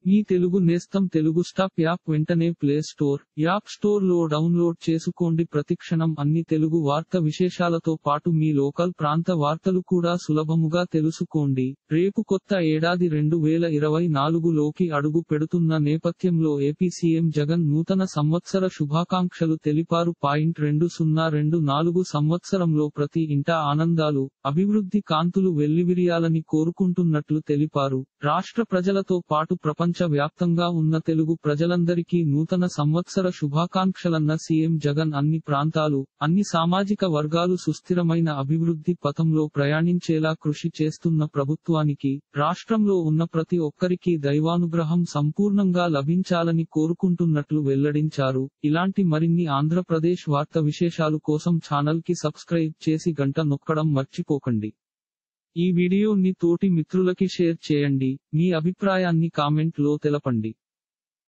మీ తెలుగు నేస్తం Telugu stop app వెంటనే play store, app store లో డౌన్లోడ్ చేసుకోండి. ప్రతిక్షణం అన్ని తెలుగు వార్త విశేషాలతో పాటు మీ లోకల్ ప్రాంత వార్తలు కూడా సులభముగా తెలుసుకోండి. రేపు కొత్త ఏడాది 2024 లోకి అడుగు పెడుతున్న నేపథ్యంలో ఏపీ సీఎం జగన్ నూతన సంవత్సర శుభాకాంక్షలు తెలిపారు. 2024 సంవత్సరంలో ప్రతి ఇంటా ఆనందాలు, అభివృద్ధి కాంతులు వెల్లివిరియాలని కోరుకుంటున్నట్లు తెలిపారు. రాష్ట్ర ప్రజలతో పాటు ప్రపంచ వ్యాప్తంగా ఉన్న తెలుగు ప్రజలందరికీ నూతన సంవత్సర శుభాకాంక్షలన్న సీఎం జగన్ అన్ని ప్రాంతాలు, అన్ని సామాజిక వర్గాలు సుస్థిరమైన అభివృద్ధి పథంలో ప్రయాణించేలా కృషి చేస్తున్న ప్రభుత్వానికి, రాష్ట్రంలో ఉన్న ప్రతి ఒక్కరికి దైవానుగ్రహం సంపూర్ణంగా లభించాలని కోరుకుంటున్నట్లు వెల్లడించారు. ఇలాంటి మరిన్ని ఆంధ్రప్రదేశ్ వార్త విశేషాలు కోసం ఛానల్ కి సబ్స్క్రైబ్ చేసి గంట నొక్కడం మర్చిపోకండి. ఈ వీడియోని తోటి మిత్రులకి షేర్ చేయండి. మీ అభిప్రాయాన్ని కామెంట్ లో తెలపండి.